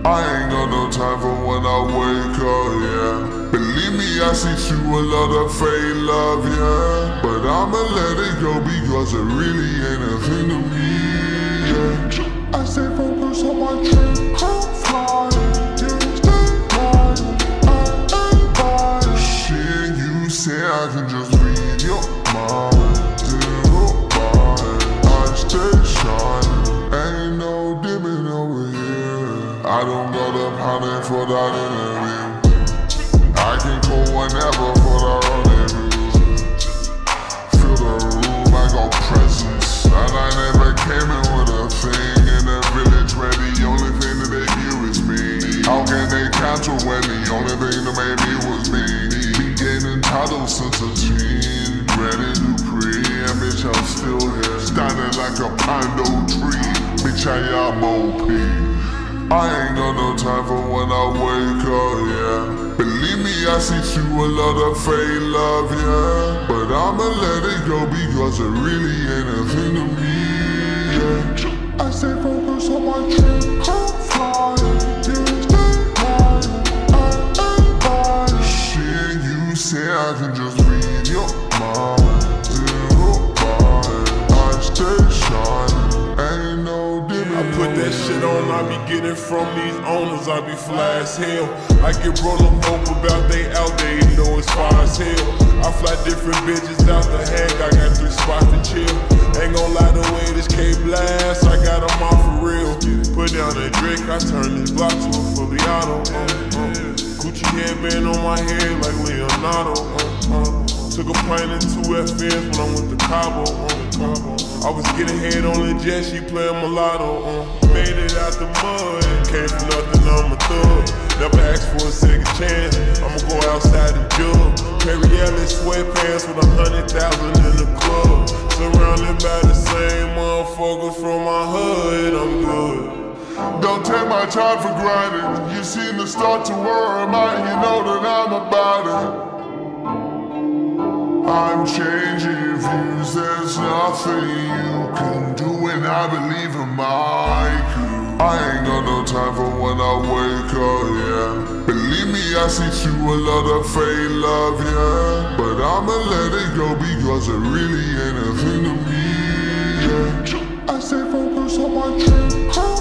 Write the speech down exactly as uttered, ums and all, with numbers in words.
I ain't got no time for when I wake up, yeah. Believe me, I see through a lot of fake love, yeah. But I'ma let it go because it really ain't a thing to me, yeah. I stay focused on my dream, I'm flying, yeah. Stay lying, I ain't lying. Shit, you say I can just read your mind, zero mind. I stay shining, ain't no dimming over here. I don't got a panic for that interview. I can call whenever for the rendezvous. Fill the room, I got presents. And I never came in with a thing in the village where the only thing that they view is me. How can they cancel when the only thing that made me was me? Been gaining titles since a teen, ready to pray, and bitch I'm still here, standing like a pando tree. Bitch I am O P. I ain't got no time for when I wake up, yeah. Believe me, I see through a lot of fake love, yeah. But I'ma let it go because it really ain't a thing to me, yeah. I stay focused on my dream, I'm flying, yeah. Stay lying, I ain't lying. Shit, you say I can just read your mind, zero mind. I stay shining, ain't no dimming. I put that shit on, I be getting from these owners, I be fly as hell. I get rollin' hope about they out there, even though it's far as hell. I fly different bitches out the heck, I got three spots to chill. Ain't gon' lie, the way this K blast, I got them off for real. Put down a drink, I turn this block to a fully auto. Uh, uh. Gucci headband on my head like Leonardo. Uh, uh. Took a plane and two F Ns when I went to Cabo. Uh, uh. I was getting head on the jet, she playing mulatto. Uh. Made it out the mud, came from nothing, I'm a thug. Never asked for a second chance, I'ma go outside and jug. Perry Ellis sweatpants with a hundred thousand in the club. Surrounded by the same motherfuckers from my hood, I'm good. Don't take my time for granted. You seem to start to worry about it, you know that I'm about it. I'm changing views, there's nothing you can do, and I believe in my crew. I ain't got no time for when I wake up, yeah. Believe me, I see through a lot of fake love, yeah. But I'ma let it go because it really ain't a thing to me, yeah. I stay focused on my dream.